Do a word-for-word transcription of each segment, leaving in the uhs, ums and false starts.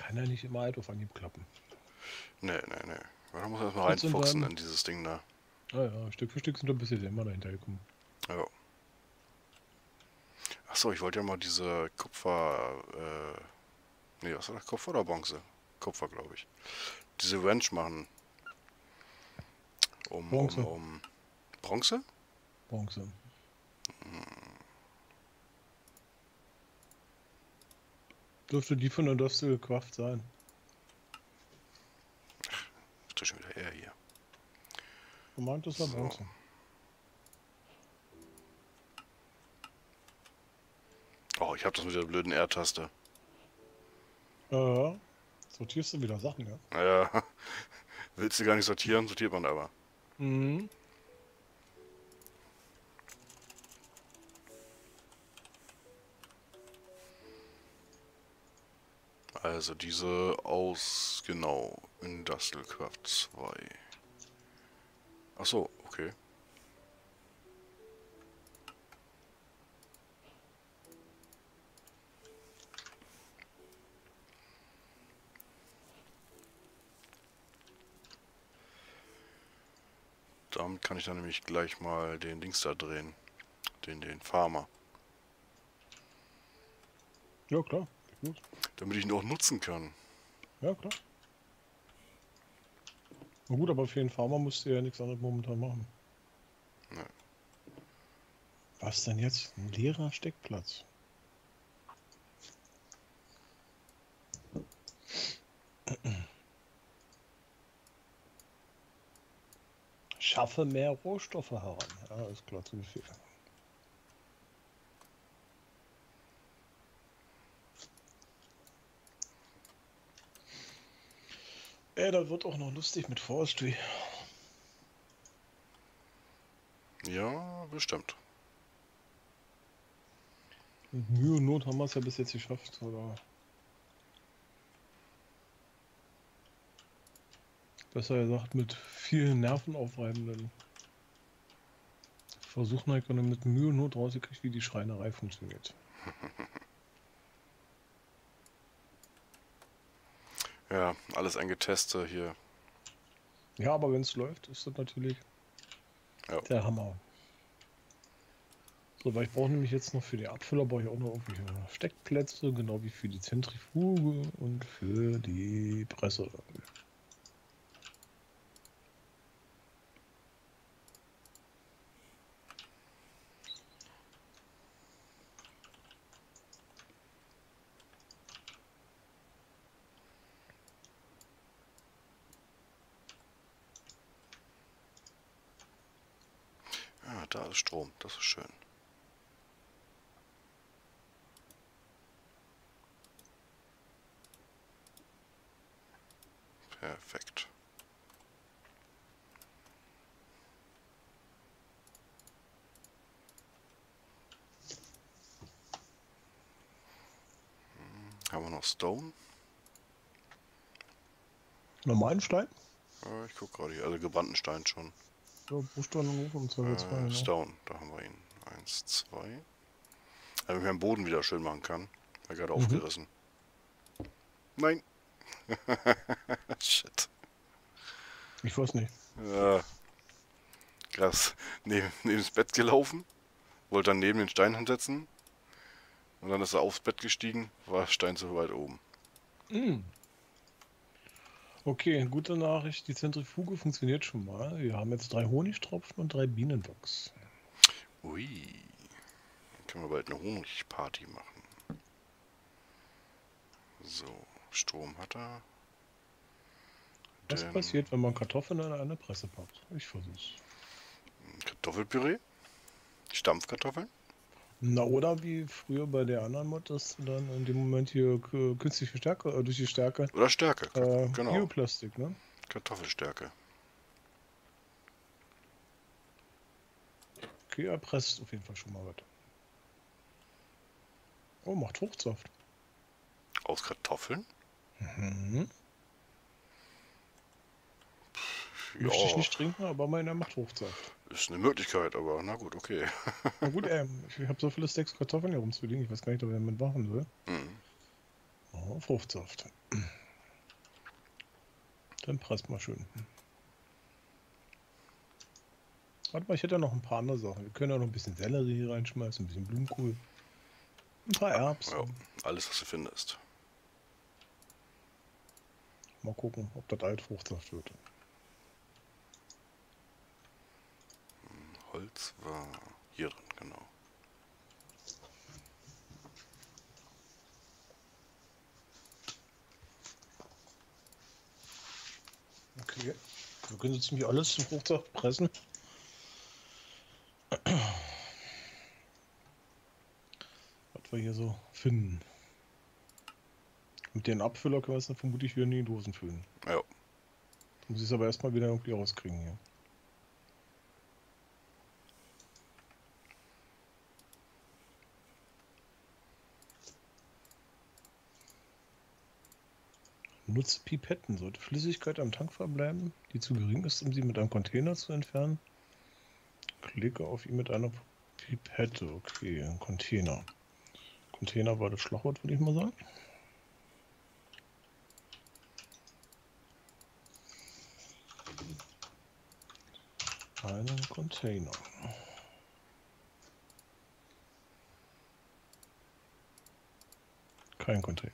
kann ja nicht immer halt auf Anhieb klappen. Nee, nee, nee. Da muss man erstmal Trotzdem reinfuchsen dann- in dieses Ding da. Ja, ja, Stück für Stück sind wir bis jetzt immer dahinter gekommen. Ja. Achso, ich wollte ja mal diese Kupfer, äh, nee, was war das? Kupfer oder Bronze? Kupfer, glaube ich. Diese Wrench machen. Um, um, Bronze. um. Bronze? Bronze. Dürfte die von der Industrial Craft sein. Ist doch schon wieder er hier. Du meintest ja So. Bronze. Oh, ich hab das mit der blöden R-Taste. Ja, ja. Sortierst du wieder Sachen, ja? Naja, willst du gar nicht sortieren, sortiert man aber. Mhm. Also diese aus, genau, Industrial Craft zwei. Achso, okay. Damit kann ich dann nämlich gleich mal den Dings da drehen. Den, den Farmer. Ja, klar. Geht los. Damit ich ihn auch nutzen kann. Ja, klar. Na gut, aber für den Farmer musst du ja nichts anderes momentan machen. Ne. Was denn jetzt? Ein leerer Steckplatz. Schaffe mehr Rohstoffe heran. Ja, ist klar zu Befehl. Ey, das wird auch noch lustig mit Forestry. Ja, bestimmt. Mit Mühe und Not haben wir es ja bis jetzt geschafft, oder? Besser gesagt, mit vielen nervenaufreibenden Versuchen halt mit Mühe und Not rausgekriegt, wie die Schreinerei funktioniert. Ja, alles ein Geteste hier. Ja, aber wenn es läuft, ist das natürlich Ja. der Hammer. So, weil ich brauche nämlich jetzt noch für die Abfüller brauche ich auch noch irgendwelche Steckplätze, genau wie für die Zentrifuge und für die Presse. Ja, da ist Strom. Das ist schön. Perfekt. Haben wir noch Stone? Normalen Stein? Ja, ich gucke gerade hier. Also gebrannten Stein schon. Ja, Bruchstein und Hof und zwei zwei, Äh, genau. Stone, da haben wir ihn. Eins, zwei. Damit ich den Boden wieder schön machen kann. War gerade Mhm. aufgerissen. Nein. Shit. Ich weiß nicht. Ja. Krass. Neben, neben das Bett gelaufen. Wollte dann neben den Stein hinsetzen. Und dann ist er aufs Bett gestiegen. War der Stein zu weit oben. Mm. Okay, gute Nachricht. Die Zentrifuge funktioniert schon mal. Wir haben jetzt drei Honigtropfen und drei Bienenbox. Ui. Dann können wir bald eine Honigparty machen. So, Strom hat er. Was Denn passiert, wenn man Kartoffeln in eine Presse packt? Ich versuch's. Kartoffelpüree. Stampfkartoffeln. Na, oder wie früher bei der anderen Mod, dass du dann in dem Moment hier k- künstliche Stärke, äh, durch die Stärke, Oder Stärke. äh, Genau. Bioplastik, ne? Kartoffelstärke. Okay, er presst auf jeden Fall schon mal was. Oh, macht Fruchtsaft. Aus Kartoffeln? Mhm. Möchte ich Ja, nicht trinken, aber meiner macht Fruchtsaft. ist eine Möglichkeit, aber na gut, okay. Na gut, ähm, ich habe so viele Stacks Kartoffeln hier rumzuliegen, ich weiß gar nicht, ob ich damit machen soll. Hm. Oh, Fruchtsaft. Dann presst mal schön. Warte mal, ich hätte ja noch ein paar andere Sachen. Wir können ja noch ein bisschen Sellerie reinschmeißen, ein bisschen Blumenkohl. Ein paar Erbsen. Ja, alles, was du findest. Mal gucken, ob das Altfruchtsaft wird. Holz war hier drin, genau. Okay. Wir können so ziemlich alles zum Fruchtsaft pressen. Was wir hier so finden. Mit den Abfüller können wir es dann vermutlich wieder in die Dosen füllen. Ja. Da muss ich es aber erstmal wieder irgendwie rauskriegen hier. Nutze Pipetten. Sollte Flüssigkeit am Tank verbleiben, die zu gering ist, um sie mit einem Container zu entfernen? Klicke auf ihn mit einer Pipette. Okay, ein Container. Container war das Schlagwort, würde ich mal sagen. Einen Container. Kein Container.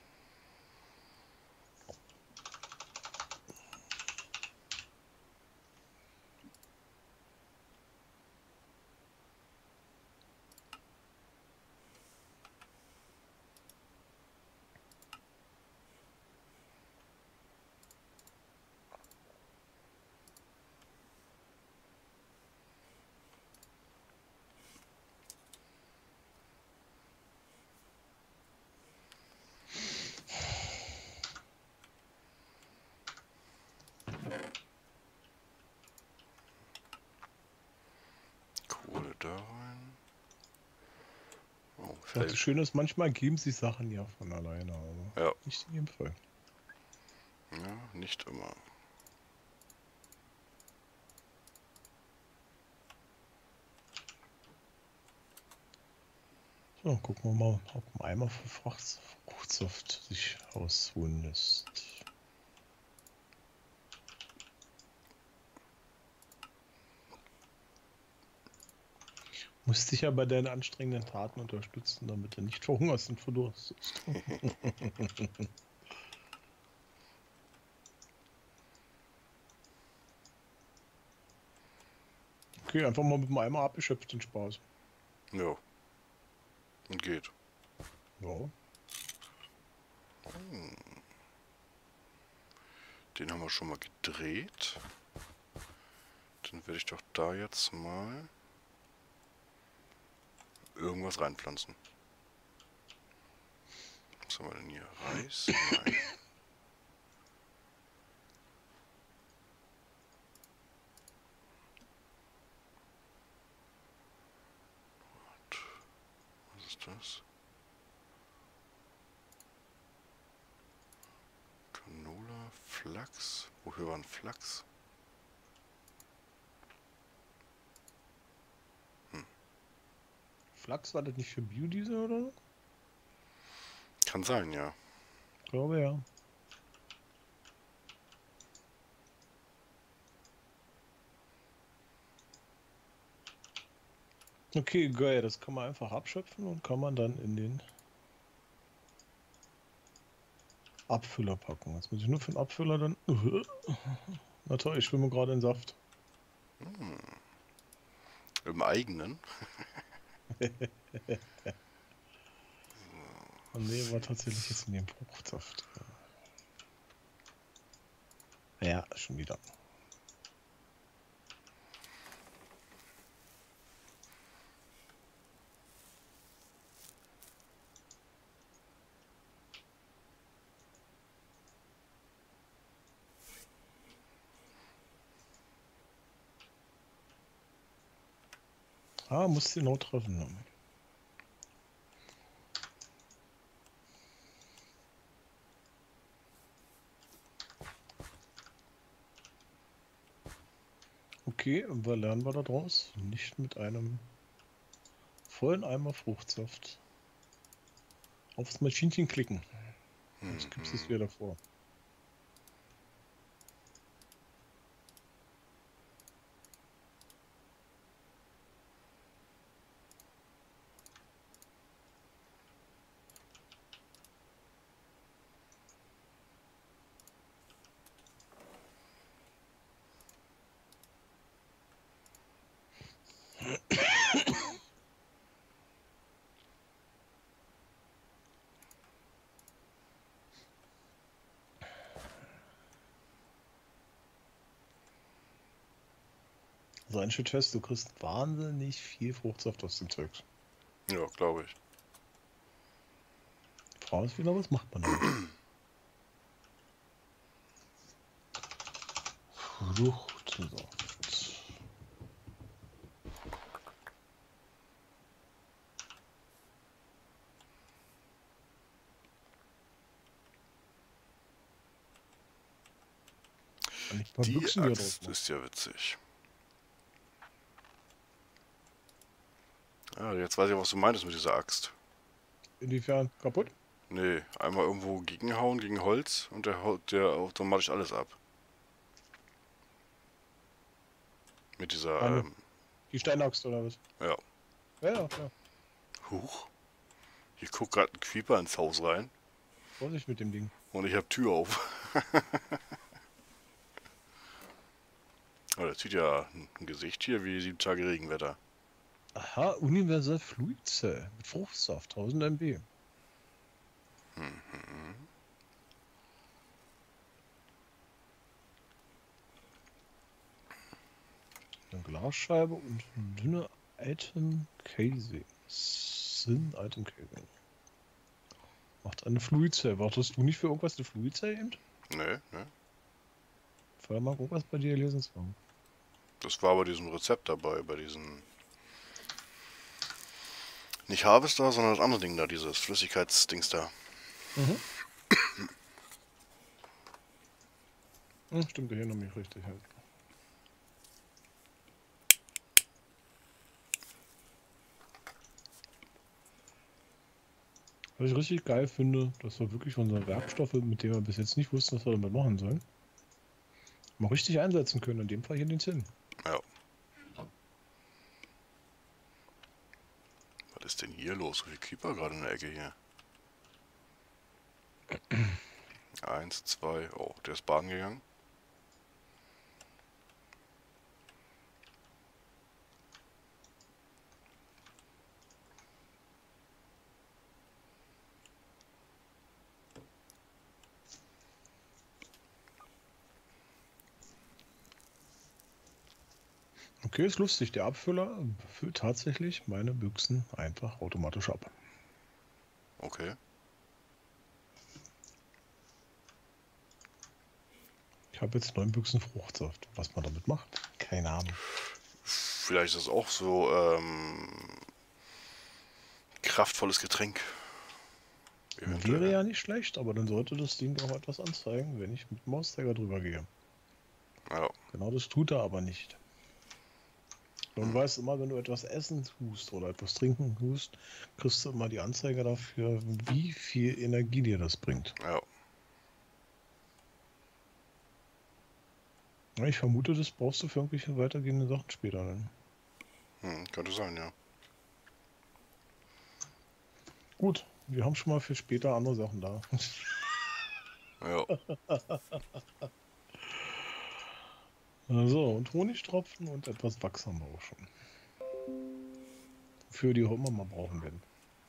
Kohle da rein. Oh, Ja, das Schöne ist, manchmal geben sich Sachen ja von alleine, aber ja. nicht in jedem Fall. Ja, nicht immer. So, gucken wir mal, ob ein Eimer für Fruchtsaft sich ausholen lässt. Musst dich ja bei deinen anstrengenden Taten unterstützen, damit du nicht verhungerst und verdurstest. Okay, einfach mal mit dem Eimer abgeschöpft, den Spaß. Ja. Und geht. Ja. Hm. Den haben wir schon mal gedreht. Dann werde ich doch da jetzt mal irgendwas reinpflanzen. Was haben wir denn hier? Reis? Nein. Was ist das? Canola, Flachs. Wofür war ein Flachs? Hm. Flachs war das nicht für Biodiesel oder so? Kann sein, ja. Ich glaube ja. Okay, geil, das kann man einfach abschöpfen und kann man dann in den Abfüller packen. Jetzt muss ich nur für den Abfüller dann... Na toll, ich schwimme gerade in Saft. Hm. Im eigenen. Und nee, war tatsächlich jetzt in dem Fruchtsaft. Ja, schon wieder. Ah, muss genau treffen. Okay, und was lernen wir daraus? Nicht mit einem vollen Eimer Fruchtsaft aufs Maschinchen klicken. Sonst gibt es wieder davor. Also ein Schritt fest, du kriegst wahnsinnig viel Fruchtsaft aus dem Zeug. Ja, glaube ich. Die Frage ist wieder, was macht man damit? Fruchtsaft. Kann ich ein paar Die Büchsen hier drauf Axt machen? ist ja witzig. Ah, jetzt weiß ich, was du meintest mit dieser Axt. Inwiefern kaputt? Nee, einmal irgendwo gegenhauen, gegen Holz und der haut der automatisch alles ab. Mit dieser, Meine, ähm, die Steinaxt oder was? ja. Ja, ja, klar. Huch. Hier guckt gerade ein Creeper ins Haus rein Vorsicht mit dem Ding. und ich hab Tür auf. Oh, der zieht ja ein Gesicht hier wie sieben Tage Regenwetter. Aha, Universal Fluid Cell mit Fruchtsaft, tausend Megabyte. Mhm. Eine Glasscheibe und dünne Item Casing. Thin Item Casing. Macht eine Fluid Cell. Wartest du nicht für irgendwas eine Fluid Cell eben? Nee, ne? Vorher mal irgendwas bei dir lesen zu haben. Das war bei diesem Rezept dabei, bei diesem... Nicht Harvester, sondern das andere Ding da, dieses Flüssigkeitsdings da. Mhm. Hm, stimmt, hier noch nicht richtig halt. Was ich richtig geil finde, dass wir wirklich unsere Werkstoffe, mit denen wir bis jetzt nicht wussten, was wir damit machen sollen, mal richtig einsetzen können. In dem Fall hier den Zinn. Ja. Was ist denn hier los? So viel Creeper gerade in der Ecke hier. Eins, zwei, oh, der ist baden gegangen. Okay, ist lustig. Der Abfüller füllt tatsächlich meine Büchsen einfach automatisch ab. Okay. Ich habe jetzt neun Büchsen Fruchtsaft. Was man damit macht? Keine Ahnung. Vielleicht ist das auch so, ähm... kraftvolles Getränk. Eventuell. Wäre ja nicht schlecht, aber dann sollte das Ding auch etwas anzeigen, wenn ich mit dem Mauszeiger drüber gehe. Ja. Genau das tut er aber nicht. Und Hm. weißt immer, wenn du etwas essen tust oder etwas trinken tust, kriegst du immer die Anzeige dafür, wie viel Energie dir das bringt. Ja. Ja, ich vermute, das brauchst du für irgendwelche weitergehenden Sachen später dann. Hm, könnte sein, ja. Gut, wir haben schon mal für später andere Sachen da. Ja. So, und Honigtropfen und etwas Wachs haben wir auch schon. Für die wir mal brauchen werden.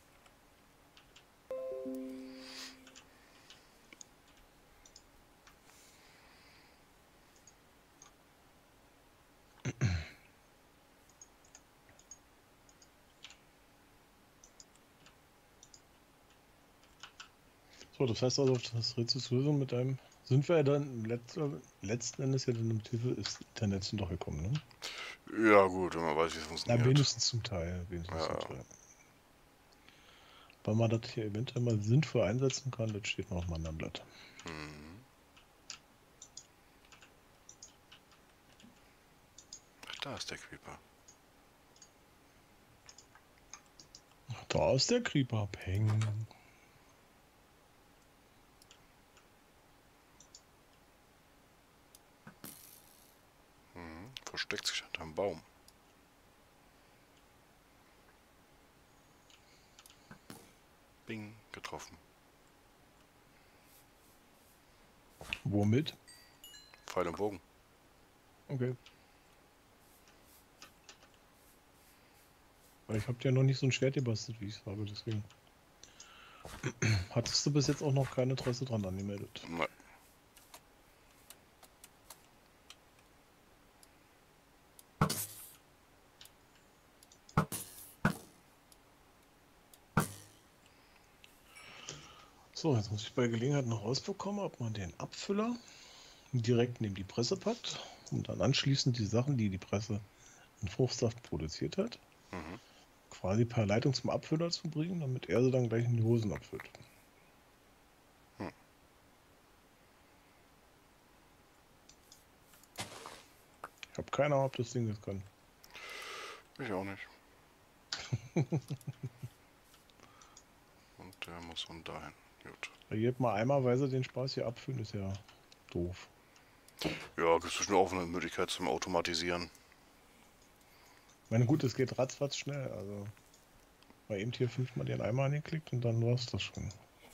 So, das heißt also, auf das Rätselslösung mit einem sind wir ja dann letzter, letzten Endes ja dann mit Hilfe des Internets doch gekommen, ne? Ja, gut, wenn man weiß, wie es Na, funktioniert. wenigstens zum Teil. Wenigstens Ja. zum Teil. Weil man das hier eventuell mal sinnvoll einsetzen kann, das steht noch auf meinem Blatt. Hm. Ach, da ist der Creeper. Da ist der Creeper. Peng. Hm. Versteckt sich hinterm Baum. Bing, getroffen. Womit? Pfeil und Bogen. Okay. Weil ich habe ja noch nicht so ein Schwert gebastelt, wie ich es habe, deswegen. Hattest du bis jetzt auch noch kein Interesse dran angemeldet? Nein. So, jetzt muss ich bei Gelegenheit noch rausbekommen, ob man den Abfüller direkt neben die Presse packt und dann anschließend die Sachen, die die Presse in Fruchtsaft produziert hat, Mhm. quasi per Leitung zum Abfüller zu bringen, damit er sie dann gleich in die Hosen abfüllt. Hm. Ich habe keine Ahnung, ob das Ding das kann. Ich auch nicht. Und der muss von dahin. Gut. Reagiert mal einmalweise den Spaß hier abfüllen, ist ja doof. Ja, gibt es bestimmt auch eine Möglichkeit zum Automatisieren. Ich meine, gut, es geht ratzfatz schnell. Also, mal eben hier fünfmal den Eimer angeklickt und dann war es das schon.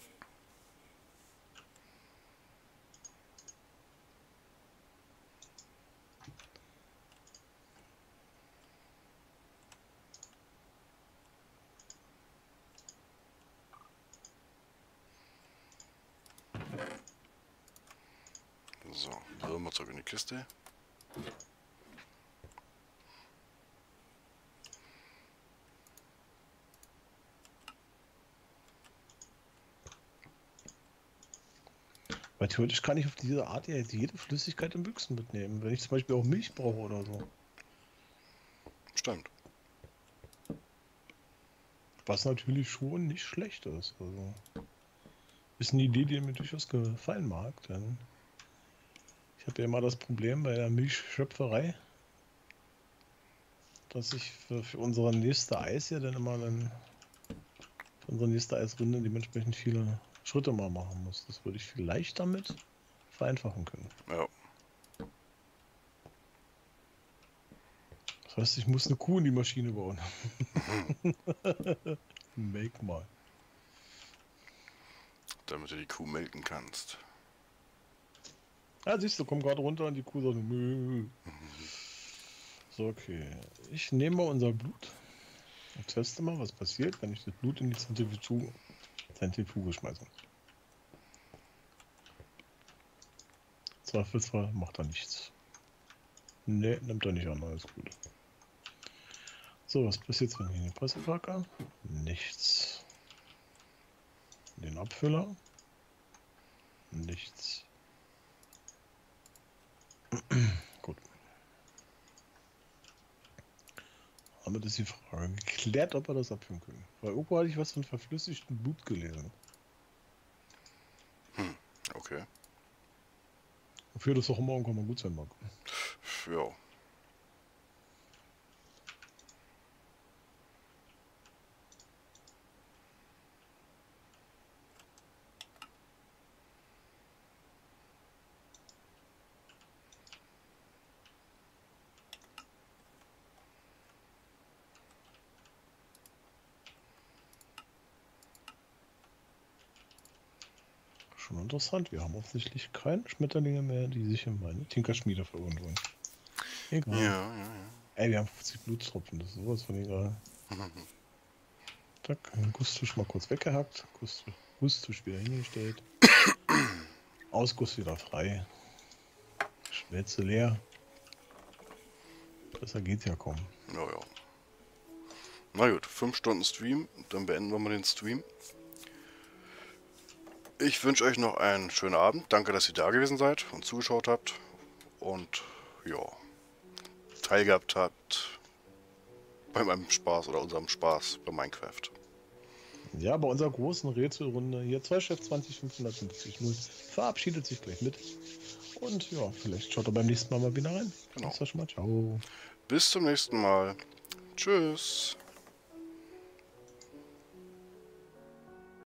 So, Würmer zurück in die Kiste. Weil theoretisch kann ich auf diese Art ja jetzt jede Flüssigkeit in Büchsen mitnehmen, wenn ich zum Beispiel auch Milch brauche oder so. Stimmt. Was natürlich schon nicht schlecht ist. Also ist eine Idee, die mir durchaus gefallen mag, denn ich habe ja immer das Problem bei der Milchschöpferei, dass ich für, für unsere nächste Eis ja dann immer dann für unsere nächste Eisrinde dementsprechend viele Schritte mal machen muss. Das würde ich vielleicht damit vereinfachen können. Ja. Das heißt, ich muss eine Kuh in die Maschine bauen. Make mal. Damit du die Kuh melken kannst. Ja, siehst du, komm gerade runter und die Kuh sagt, Mö. So, okay. Ich nehme mal unser Blut und teste mal, was passiert, wenn ich das Blut in die Zentrifuge, Zentrifuge schmeiße. Zweifelsfall macht er nichts. Ne, nimmt er nicht an, alles gut. So, was passiert jetzt, wenn ich in die Presse packe? Nichts. Den Abfüller? Nichts. Gut. Damit ist die Frage geklärt, ob wir das abfüllen können. Weil irgendwo hatte ich was von verflüssigtem Blut gelesen. Hm, okay. Wofür das auch immer irgendwann mal gut sein mag. Ja. Schon interessant. Wir haben offensichtlich keine Schmetterlinge mehr, die sich in meine Tinkerschmiede verirren wollen. Egal. Ja, ja, ja. Ey, wir haben fünfzig Blutstropfen. Das ist sowas von egal. Zack, den Gusstisch mal kurz weggehackt. Guss, Gusstisch wieder hingestellt. Ausguss wieder frei. Schwätze leer. Besser geht's ja kaum. Ja, ja. Na gut, fünf Stunden Stream. Dann beenden wir mal den Stream. Ich wünsche euch noch einen schönen Abend. Danke, dass ihr da gewesen seid und zugeschaut habt. Und ja, teilgehabt habt bei meinem Spaß oder unserem Spaß bei Minecraft. Ja, bei unserer großen Rätselrunde hier zwei Chef zwanzig fünfhundertfünfzig null verabschiedet sich gleich mit. Und ja, vielleicht schaut er beim nächsten Mal mal wieder rein. Genau. Das war schon mal ciao. Bis zum nächsten Mal. Tschüss.